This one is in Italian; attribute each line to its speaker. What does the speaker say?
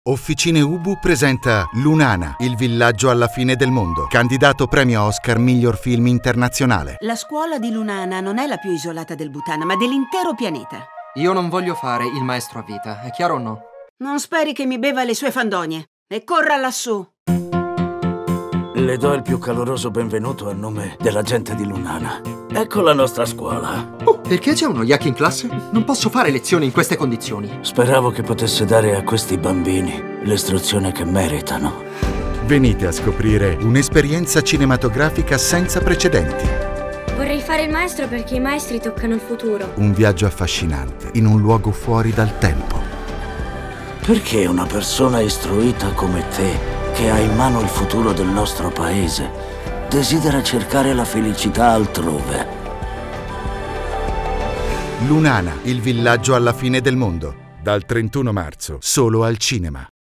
Speaker 1: Officine Ubu presenta Lunana, il villaggio alla fine del mondo, candidato premio Oscar miglior film internazionale.
Speaker 2: La scuola di Lunana non è la più isolata del Bhutan, ma dell'intero pianeta.
Speaker 3: Io non voglio fare il maestro a vita, è chiaro o no?
Speaker 2: Non speri che mi beva le sue fandonie. E corra lassù.
Speaker 4: Le do il più caloroso benvenuto a nome della gente di Lunana. Ecco la nostra scuola.
Speaker 3: Oh, perché c'è uno yak in classe? Non posso fare lezioni in queste condizioni.
Speaker 4: Speravo che potesse dare a questi bambini l'istruzione che meritano.
Speaker 1: Venite a scoprire un'esperienza cinematografica senza precedenti.
Speaker 5: Vorrei fare il maestro perché i maestri toccano il futuro.
Speaker 1: Un viaggio affascinante in un luogo fuori dal tempo.
Speaker 4: Perché una persona istruita come te, che ha in mano il futuro del nostro paese, desidera cercare la felicità altrove?
Speaker 1: Lunana, il villaggio alla fine del mondo. Dal 31 marzo, solo al cinema.